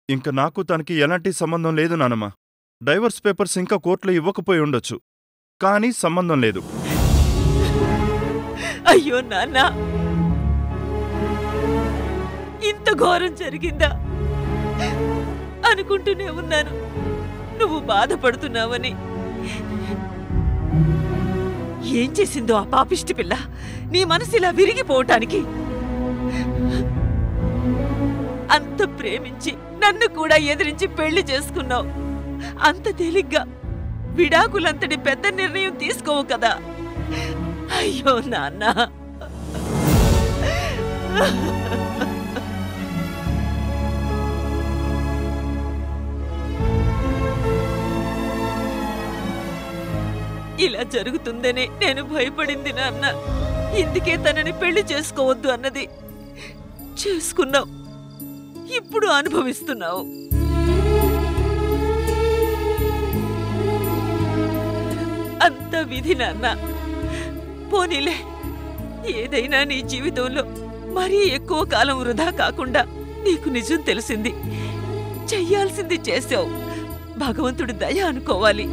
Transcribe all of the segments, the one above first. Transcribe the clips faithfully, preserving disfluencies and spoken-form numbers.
ఇంక నాకు తనకి ఎలాంటి సంబంధం లేదు నానమ్మ. డైవర్స్ పేపర్స్ ఇంకా కోర్టులో ఇవ్వకపోయి ఉండొచ్చు, కానీ సంబంధం లేదు. అయ్యో నాన్న, ఇంత ఘోరం జరిగిందా అనుకుంటూనే ఉన్నాను. నువ్వు బాధపడుతున్నావని. ఏం చేసిందో ఆ పాపిష్టి పిల్ల నీ మనసు ఇలా విరిగిపోవటానికి? అంత ప్రేమించి నన్ను కూడా ఎదిరించి పెళ్లి చేసుకున్నావు. అంత తేలిగ్గా విడాకులంతటి పెద్ద నిర్ణయం తీసుకోవు కదా. అయ్యో నాన్న, ఇలా జరుగుతుందనే నేను భయపడింది నాన్న. ఇందుకే తనని పెళ్లి చేసుకోవద్దు అన్నది. చేసుకున్నావు, ఇప్పుడు అనుభవిస్తున్నావు. అంత విధి నాన్న. పోనీలే, ఏదైనా నీ జీవితంలో మరీ ఎక్కువ కాలం వృధా కాకుండా నీకు నిజం తెలిసింది. చెయ్యాల్సింది చేసావు. భగవంతుడి దయ అనుకోవాలి.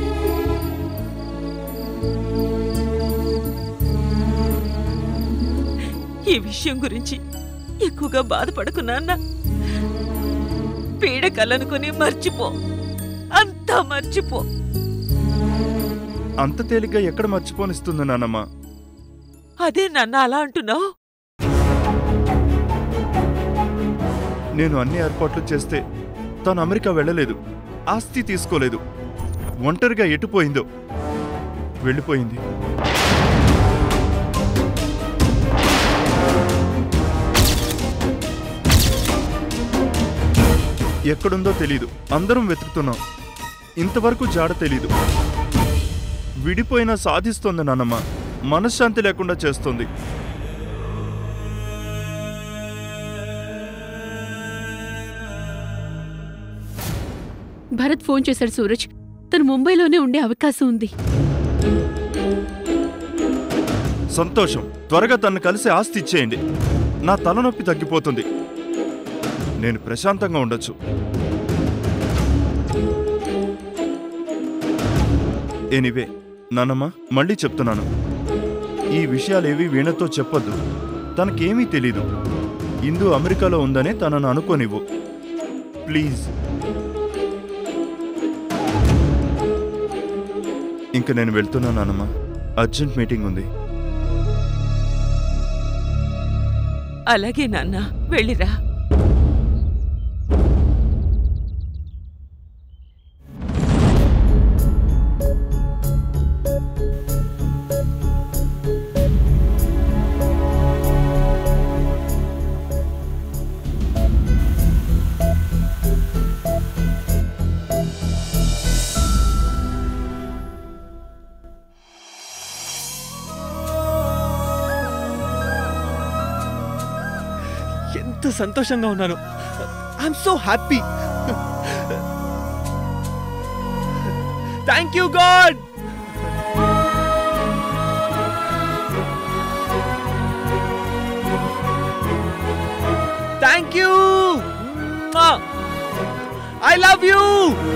ఈ విషయం గురించి ఎక్కువగా బాధపడకు నాన్న. పీడ కలనుకొని మర్చిపో, అంతా మర్చిపో. అంత తేలిగ్గా ఎక్కడ మర్చిపోనిస్తుంది నానమ్మ? అదే నాన్న అలా అంటున్నావు? నేను అన్ని ఏర్పాట్లు చేస్తే తను అమెరికా వెళ్ళలేదు, ఆస్తి తీసుకోలేదు, ఒంటరిగా ఎటుపోయిందో. వెళ్ళిపోయింది. ఎక్కడుందో తెలీదు. అందరం వెతుకుతున్నాం, ఇంతవరకు జాడ తెలీదు. విడిపోయినా సాధిస్తోంది నానమ్మ. మనశ్శాంతి లేకుండా చేస్తోంది. భరత్ ఫోన్ చేశాడు సూరజ్. తను ముంబైలోనే ఉండే అవకాశం ఉంది. సంతోషం. త్వరగా తను కలిసి ఆస్తి ఇచ్చేయండి. నా తలనొప్పి తగ్గిపోతుంది. నేను ప్రశాంతంగా ఉండొచ్చు. ఎనీవే నానమ్మ, మళ్ళీ చెప్తున్నాను, ఈ విషయాలేవి వీణతో చెప్పొద్దు. తనకేమీ తెలీదు. ఇందు అమెరికాలో ఉందనే తనను అనుకోనివ్వు ప్లీజ్. ఇంక నేను వెళ్తున్నా నానమ్మ. అర్జెంట్ మీటింగ్ ఉంది. అలాగే నాన్న, వెళ్ళిరా. ఎంత సంతోషంగా ఉన్నాను. I'm so happy. Thank you God. Thank you. I love you.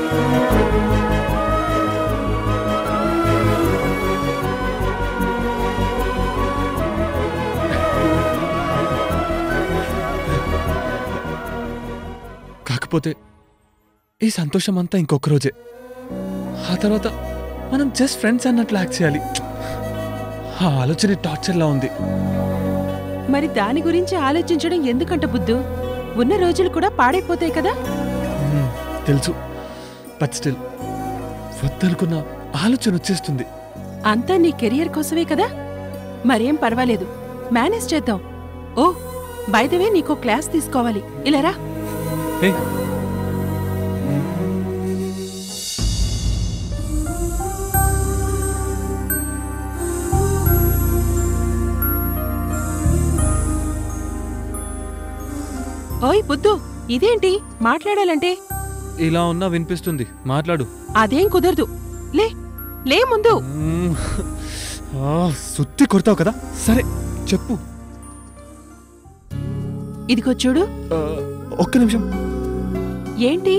కాకపోతే ఈ సంతోషం అంతా ఇంకొక రోజే. ఆ తర్వాత మనం జస్ట్ ఫ్రెండ్స్ అన్నట్లు యాక్ట్ చేయాలి. ఆ ఆలోచన టార్చర్లా ఉంది. మరి దాని గురించి ఆలోచించడం ఎందుకంట బుద్ధు? ఉన్న రోజులు కూడా పాడైపోతాయి కదా. తెలుసు, బట్ స్టిల్ వద్దనుకున్న ఆలోచన వచ్చేస్తుంది. అంతా నీ కెరియర్ కోసమే కదా. మరేం పర్వాలేదు, మేనేజ్ చేద్దాం. ఓ బై ద వే, నీకో క్లాస్ తీసుకోవాలి. ఇలా రా. Hey. ఓయ్ బుద్ధు, ఇదేంటి మాట్లాడాలంటే? ఇలా ఉన్నా వినిపిస్తుంది, మాట్లాడు. అదేం కుదరదు. లే లే ముందు. సుత్తి కొడతావు కదా. సరే చెప్పు. ఇదిగో చూడు. ఒక్క నిమిషం. ఏంటి?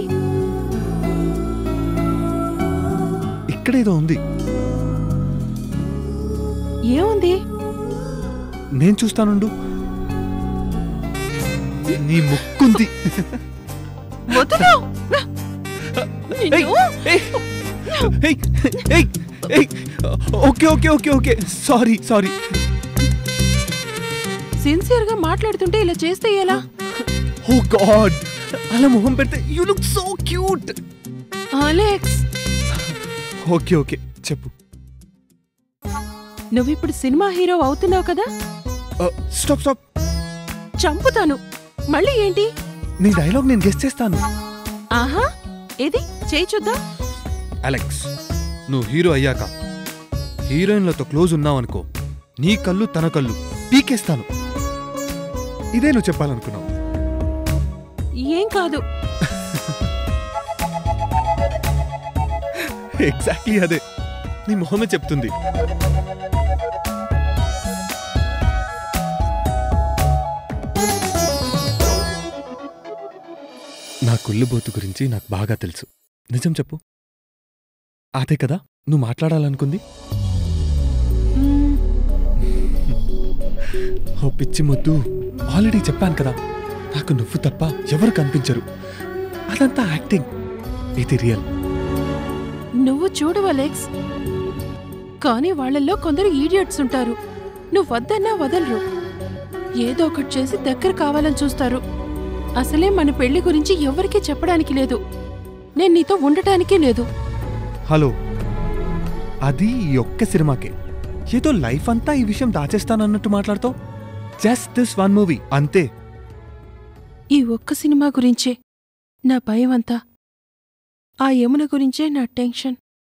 ఇక్కడేదో ఉంది. ఏముంది? నేను చూస్తానుండు. నీ ముక్కుంది. వదలు! ఏయ్, ఏయ్, ఏయ్, ఏయ్, ఏయ్. Okay okay okay okay sorry sorry. Sincere గా మాట్లాడుతుంటే ఇలా చేస్తే ఎలా? ఓ గాడ్, అలా మొహం పెడితే you look so cute. Alex, okay okay చెప్పు. నువ్విప్పుడు సినిమా హీరో అవుతున్నావు కదా? Stop stop. చంపుతాను. మళ్ళీ ఏంటి? నీ డైలాగ్ నేను గెస్ చేస్తాను. ఆహా, ఏది చేయి చూద్దాం. అలెక్స్, నువ్వు హీరో అయ్యాక హీరోయిన్లతో క్లోజ్ ఉన్నావనుకో, నీ కళ్ళు తన కళ్ళు పీకేస్తాను. ఇదే నువ్వు చెప్పాలనుకున్నావు. ఏం కాదు. ఎగ్జాక్ట్లీ అదే నీ మొహమే చెప్తుంది. నా కుళ్ళుబోతు గురించి నాకు బాగా తెలుసు. నిజం చెప్పు. అదే కదా నువ్వు మాట్లాడాలనుకుంది? మ్మ్, ఓ పిచ్చి మొద్దు, ఆల్రెడీ చెప్పాను కదా, నాకు నువ్వు తప్ప ఎవరు కనిపించరు. అదంతా యాక్టింగ్, ఇది రియల్. నువ్వు చూడు అలెక్స్, కానీ వాళ్ళల్లో కొందరు ఈడియట్స్ ఉంటారు. నువ్వు వద్దన్నా వదలరు. ఏదో ఒకటి చేసి దగ్గర కావాలని చూస్తారు. అసలే మన పెళ్లి గురించి ఎవరికీ చెప్పడానికి లేదు. నేను నీతో ఉండటానికే లేదు. హలో, అది ఈ ఒక్క సినిమాకే. ఏదో లైఫ్ అంతా ఈ విషయం దాచేస్తానన్నట్టు మాట్లాడుతావు. జస్ట్ దిస్ వన్ మూవీ అంతే. ఈ ఒక్క సినిమా గురించే నా భయం అంతా. ఆ యమున గురించే నా tension.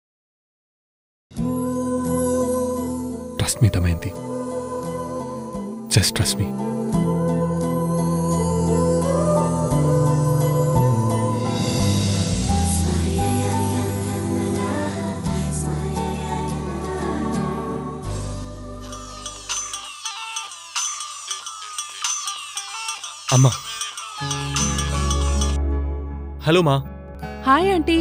Trust me Damayanti, just trust me. అమ్మా. హలో మా. Hi aunty.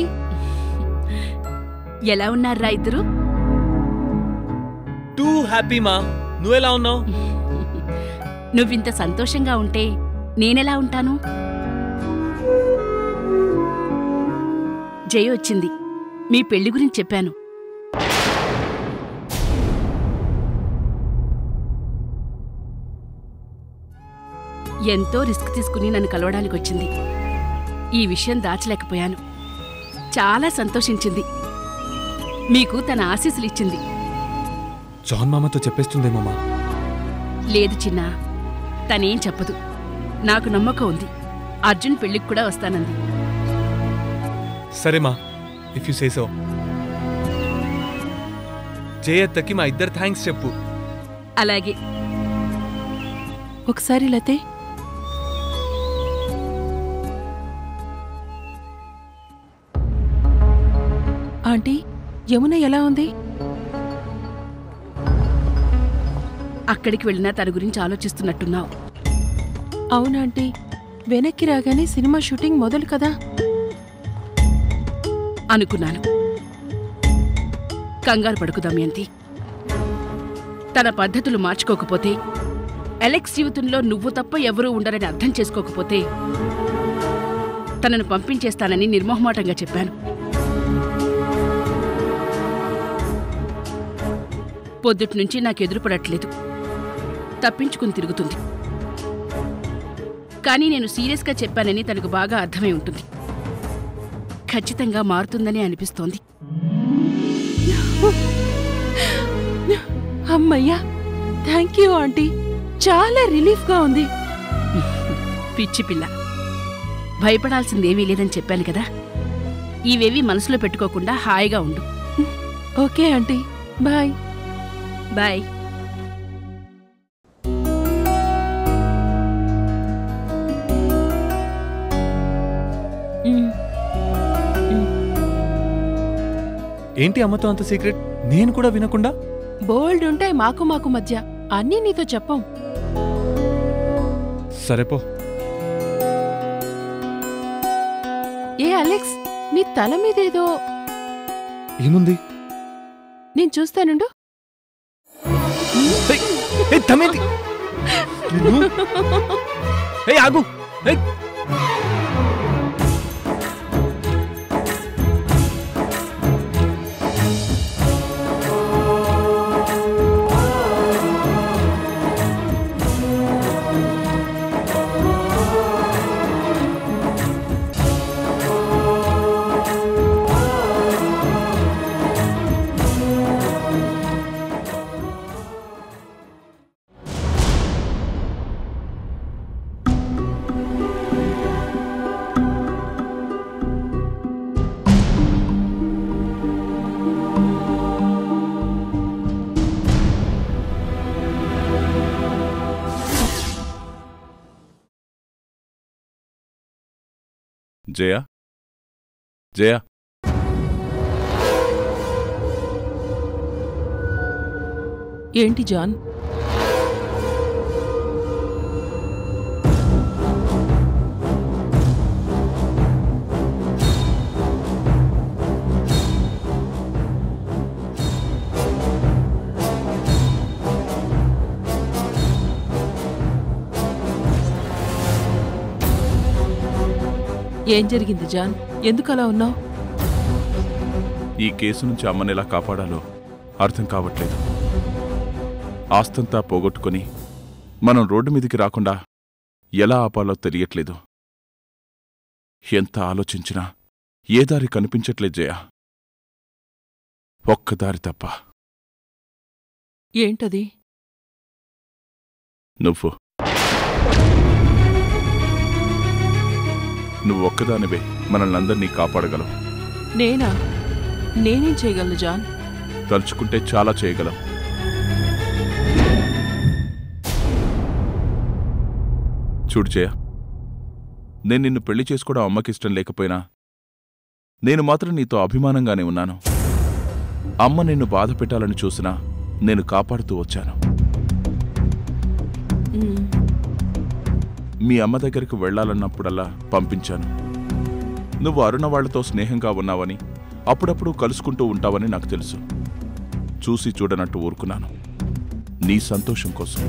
ఎలా ఉన్నారా ఇద్దరు? టూ హ్యాపీ మా. నువ్వెలా ఉన్నావు? నువ్వింత సంతోషంగా ఉంటే నేనెలా ఉంటాను? జయ వచ్చింది. మీ పెళ్లి గురించి చెప్పాను. ఎంతో రిస్క్ తీసుకుని నన్ను కలవడానికి వచ్చింది. ఈ విషయం దాచలేకపోయాను. చాలా సంతోషించింది. మీకు తన ఆశీస్సులు ఇచ్చింది. జాన్ మామతో చెప్పేస్తుందేమమ్మా. లేదు చిన్నా, తనేం చెప్పదు. నాకు నమ్మకం ఉంది. అర్జున్ పెళ్లికి కూడా వస్తానంది. సరేమా, ఇఫ్ యు సే సో. జయత్తకి మా ఇద్దరు థ్యాంక్స్ చెప్పు. అలాగే. ఒకసారి లతే. ఆంటీ, యమున ఎలా ఉంది? అక్కడికి వెళ్ళినా తన గురించి ఆలోచిస్తున్నట్టున్నావు. అవునాంటీ, వెనక్కి రాగానే సినిమా షూటింగ్ మొదలు కదా. అనుకున్నాను. కంగారు పడుకు దమయంతి. తన పద్ధతులు మార్చుకోకపోతే, అలెక్స్ జీవితంలో నువ్వు తప్ప ఎవరూ ఉండరని అర్థం చేసుకోకపోతే తనను పంపించేస్తానని నిర్మోహమాటంగా చెప్పాను. పొద్దుట్నుంచి నాకెదురుపడట్లేదు. తప్పించుకుని తిరుగుతుంది. కానీ నేను సీరియస్గా చెప్పానని తనకు బాగా అర్థమై ఉంటుంది. ఖచ్చితంగా మారుతుందని అనిపిస్తోంది. అమ్మయ్యా, థ్యాంక్ యూ ఆంటీ. చాలా రిలీఫ్గా ఉంది. పిచ్చి పిల్ల, భయపడాల్సిందేమీ లేదని చెప్పాను కదా. ఇవేవి మనసులో పెట్టుకోకుండా హాయిగా ఉండు. Okay aunty, bye. బాయ్. ఏంటి అమ్మతో అంత సీక్రెట్? నేను కూడా వినకుండా? బోల్డ్ ఉంటాయి మాకు మాకు మధ్య. అన్నీ నీతో చెప్పం. సరేపో. ఏ అలెక్స్, నీ తల మీదేదో ఏముంది? నేను చూస్తానుండు. ఏయ్, ఏయ్, తమేంటి? నిన్ను- ఏయ్, ఆగు. ఏయ్. జయ జయ ఏంటి జాన్? ఏం జరిగింది జాన్? ఎందుకలా ఉన్నావు? ఈ కేసు నుంచి అమ్మని ఎలా కాపాడాలో అర్థం కావట్లేదు. ఆస్తంతా పోగొట్టుకుని మనం రోడ్డు మీదికి రాకుండా ఎలా ఆపాలో తెలియట్లేదు. ఎంత ఆలోచించినా ఏ దారి కనిపించట్లేదు జయ. ఒక్కదారి తప్ప. ఏంటది? నువ్వు నువ్వు ఒక్కదానివే మనల్నందరినీ కాపాడగలవు. నేనా? నేనేం చేయగలను జాన్? తలుచుకుంటే చాలా చేయగలం. చూడు జయ, నేను నిన్ను పెళ్లి చేసుకోవడం అమ్మకిష్టం లేకపోయినా నేను మాత్రం నీతో అభిమానంగానే ఉన్నాను. అమ్మ నిన్ను బాధ పెట్టాలని చూసినా నేను కాపాడుతూ వచ్చాను. మ్మ్. మీ అమ్మ దగ్గరికి వెళ్లాలన్నప్పుడల్లా పంపించాను. నువ్వు అరుణ వాళ్లతో స్నేహంగా ఉన్నావని, అప్పుడప్పుడు కలుసుకుంటూ ఉంటావని నాకు తెలుసు. చూసి చూడనట్టు ఊరుకున్నాను, నీ సంతోషం కోసం.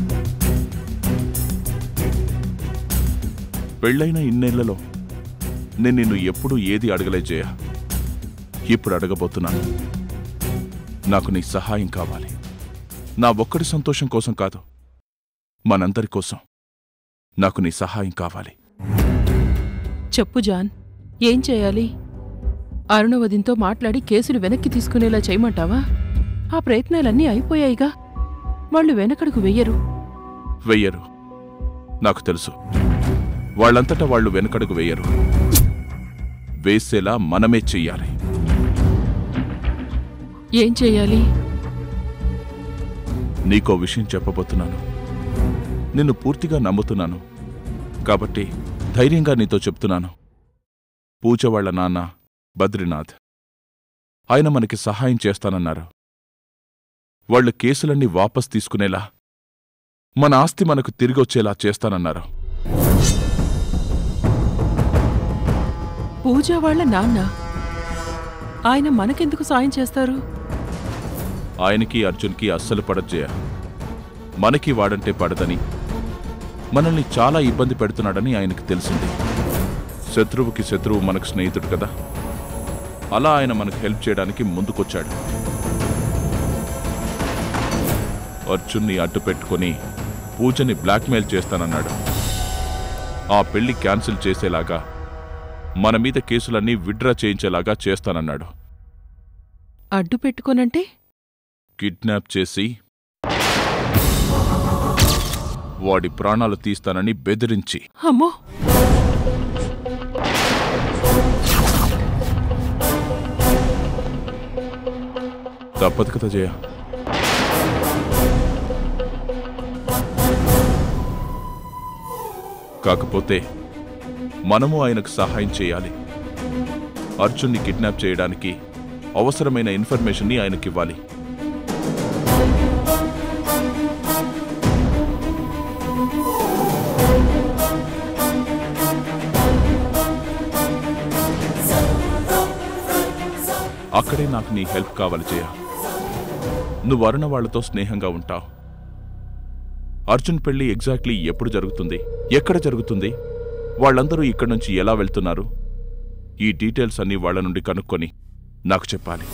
పెళ్లైన ఇన్నేళ్లలో నేను నిన్ను ఎప్పుడూ ఏది అడగలే జయ. ఇప్పుడు అడగబోతున్నాను. నాకు నీ సహాయం కావాలి. నా ఒక్కడి సంతోషం కోసం కాదు, మనందరి కోసం నాకు నీ సహాయం కావాలి. చెప్పు జాన్, ఏం చేయాలి? అరుణవదింతో మాట్లాడి కేసులు వెనక్కి తీసుకునేలా చేయమంటావా? ఆ ప్రయత్నాలన్నీ అయిపోయాయిగా. వాళ్ళు వెనకడుగు వెయ్యరు. వెయ్యరు, నాకు తెలుసు. వాళ్ళంతటా వాళ్ళు వెనకడుగు వెయ్యరు. వేసేలా మనమే చెయ్యాలి. ఏం చెయ్యాలి? నీకో విషయం చెప్పబోతున్నాను. నిన్ను పూర్తిగా నమ్ముతున్నాను కాబట్టి ధైర్యంగా నీతో చెప్తున్నాను. పూజ వాళ్ల నాన్న బద్రీనాథ్, ఆయన మనకి సహాయం చేస్తానన్నారు. వాళ్లు కేసులన్నీ వాపస్ తీసుకునేలా, మన ఆస్తి మనకు తిరిగొచ్చేలా చేస్తానన్నారు. పూజ వాళ్ళ నాన్న ఆయన మనకెందుకు సాయం చేస్తారు? ఆయనకి అర్జున్కి అస్సలు పడజ్జేయ. మనకి వాడంటే పడదని, మనల్ని చాలా ఇబ్బంది పెడుతున్నాడని ఆయనకు తెలిసింది. శత్రువుకి శత్రువు మనకు స్నేహితుడు కదా, అలా ఆయన మనకు హెల్ప్ చేయడానికి ముందుకొచ్చాడు. అర్జున్ని అడ్డు పెట్టుకుని పూజని బ్లాక్మెయిల్ చేస్తానన్నాడు. ఆ పెళ్లి క్యాన్సిల్ చేసేలాగా, మన మీద కేసులన్నీ విడ్డ్రా చేయించేలాగా చేస్తానన్నాడు. అడ్డు పెట్టుకోనంటే? కిడ్నాప్ చేసి వాడి ప్రాణాలు తీస్తానని బెదిరించి. అమ్మో! తప్పదు కదా జయ. కాకపోతే మనము ఆయనకు సహాయం చేయాలి. అర్జున్ని కిడ్నాప్ చేయడానికి అవసరమైన ఇన్ఫర్మేషన్ని ఆయనకివ్వాలి. అక్కడే నాకు నీ హెల్ప్ కావాలి జయ. నువ్వు అరుణ వాళ్లతో స్నేహంగా ఉంటావు. అర్జున్ పెళ్లి ఎగ్జాక్ట్లీ ఎప్పుడు జరుగుతుంది, ఎక్కడ జరుగుతుంది, వాళ్ళందరూ ఇక్కడి నుంచి ఎలా వెళ్తున్నారు, ఈ డీటెయిల్స్ అన్నీ వాళ్ల నుండి కనుక్కొని నాకు చెప్పాలి.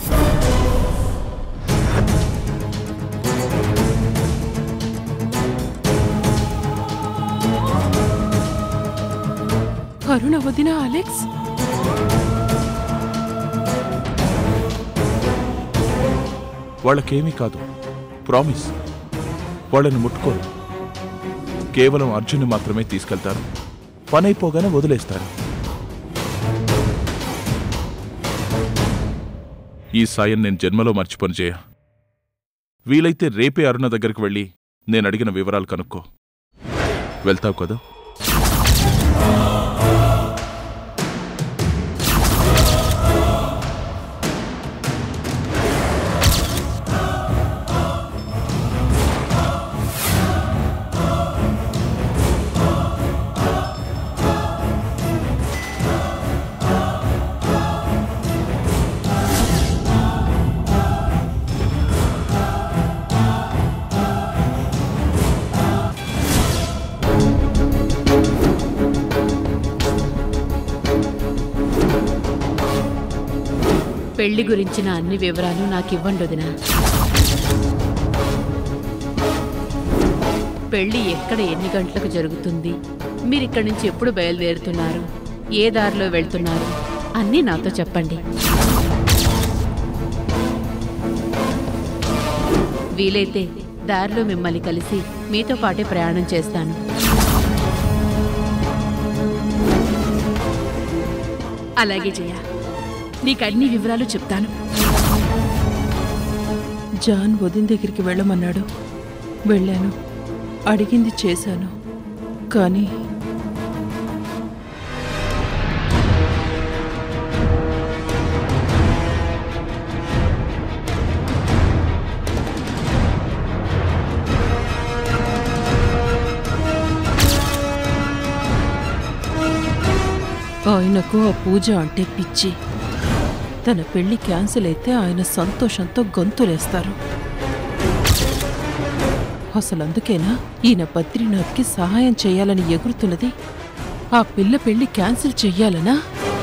అరుణ వదిన అలెక్స్, వాళ్ళకేమీ కాదు, ప్రామిస్. వాళ్ళని ముట్టుకోరు, కేవలం అర్జున్ని మాత్రమే తీసుకెళ్తారు. పనైపోగానే వదిలేస్తారు. ఈ సాయం నేను జన్మలో మర్చిపోను జయ. వీలైతే రేపే అరుణ దగ్గరికి వెళ్ళి నేను అడిగిన వివరాలు కనుక్కో. వెళ్తావు కదా? పెళ్లి గురించిన అన్ని వివరాలు నాకివ్వండి వదినా. పెళ్లి ఎక్కడ ఎన్ని గంటలకు జరుగుతుంది, మీరిక్కడి నుంచి ఎప్పుడు బయలుదేరుతున్నారు, ఏ దారిలో వెళ్తున్నారు, అన్నీ నాతో చెప్పండి. వీలైతే దారిలో మిమ్మల్ని కలిసి మీతో పాటే ప్రయాణం చేస్తాను. అలాగే జయ, నీకన్ని వివరాలు చెప్తాను. జాన్ వదిన దగ్గరికి వెళ్ళమన్నాడు, వెళ్ళాను, అడిగింది చేశాను. కానీ ఆయనకు ఆ పూజ అంటే పిచ్చి. తన పెళ్లి క్యాన్సిల్ అయితే ఆయన సంతోషంతో గొంతులేస్తారు. అసలు అందుకేనా ఈయన బద్రీనాథ్కి సహాయం చేయాలని ఎగురుతున్నది? ఆ పిల్ల పెళ్లి క్యాన్సిల్ చెయ్యాలనా?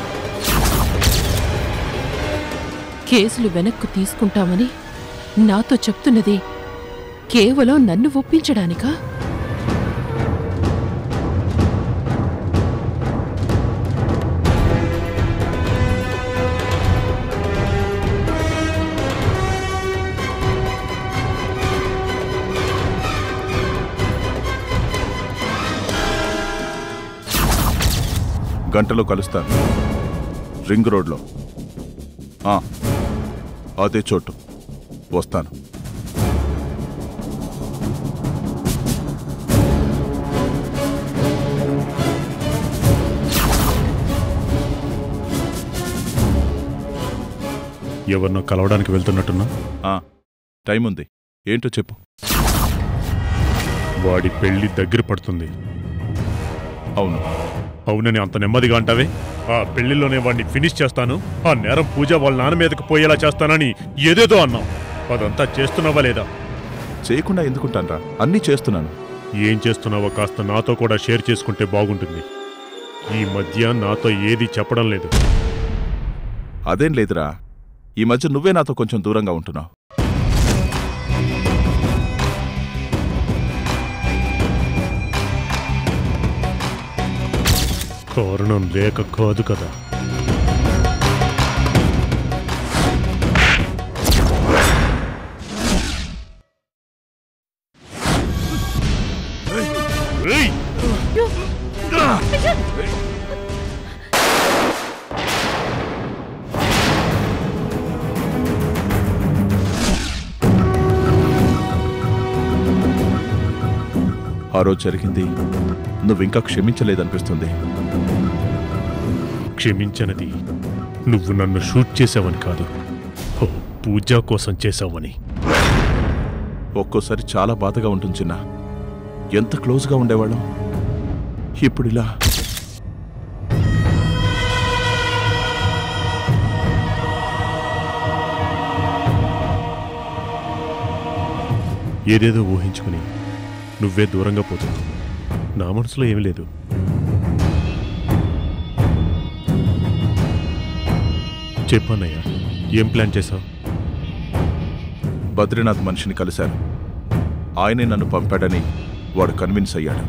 కేసులు వెనక్కు తీసుకుంటామని నాతో చెప్తున్నది కేవలం నన్ను ఒప్పించడానికా? గంటలో కలుస్తాను, రింగ్ రోడ్లో. అదే చోటు వస్తాను. ఎవరినో కలవడానికి వెళ్తున్నట్టున్నా? టైం ఉంది, ఏంటో చెప్పు. వాడి పెళ్లి దగ్గర పడుతుంది. అవును. అవునని అంత నెమ్మదిగా అంటావే? ఆ పెళ్లిలోనే వాడిని ఫినిష్ చేస్తాను, ఆ నేరం పూజ వాళ్ళ నాన్న మీదకు పోయేలా చేస్తానని ఏదేదో అన్నావు. అదంతా చేస్తున్నావా లేదా? చేయకుండా ఎందుకుంటానరా, అన్నీ చేస్తున్నాను. ఏం చేస్తున్నావో కాస్త నాతో కూడా షేర్ చేసుకుంటే బాగుంటుంది. ఈ మధ్య నాతో ఏది చెప్పడం లేదు. అదేం లేదురా, ఈ మధ్య నువ్వే నాతో కొంచెం దూరంగా ఉంటున్నావు. కారణం లేక కాదు కదా. ఆ రోజు జరిగింది నువ్వింకా క్షమించలేదనిపిస్తుంది. క్షమించనది నువ్వు నన్ను షూట్ చేసావని కాదు, పూజ కోసం చేసావని. ఒక్కోసారి చాలా బాధగా ఉంటుంది చిన్న. ఎంత క్లోజ్గా ఉండేవాళ్ళం, ఇప్పుడు ఇలా. ఏదేదో ఊహించుకుని నువ్వే దూరంగా పోతున్నావు. నా మనసులో ఏమీ లేదు. చెప్పన్నయ్యా, ఏం ప్లాన్ చేశావు? బద్రీనాథ్ మనిషిని కలిశాను. ఆయనే నన్ను పంపాడని వాడు కన్విన్స్ అయ్యాడు.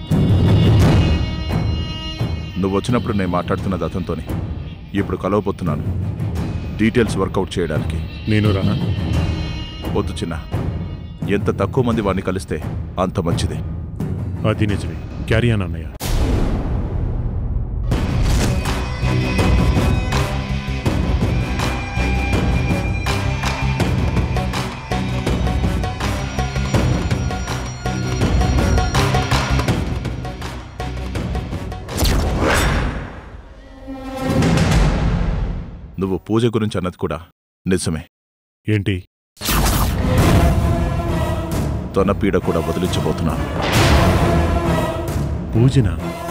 నువ్వు వచ్చినప్పుడు నేను మాట్లాడుతున్నది అతనితోనే. ఇప్పుడు కలవబోతున్నాను డీటెయిల్స్ వర్కౌట్ చేయడానికి. నేను రానా? వద్దు చిన్న, ఎంత తక్కువ మంది వాడిని కలిస్తే అంత మంచిదే. అది నిజమే. క్యారీ ఆన్ అన్నయ్య. నువ్వు పూజ గురించి అన్నది కూడా నిజమే. ఏంటి? తన పీడ కూడా వదిలించబోతున్నాను. పూజనా?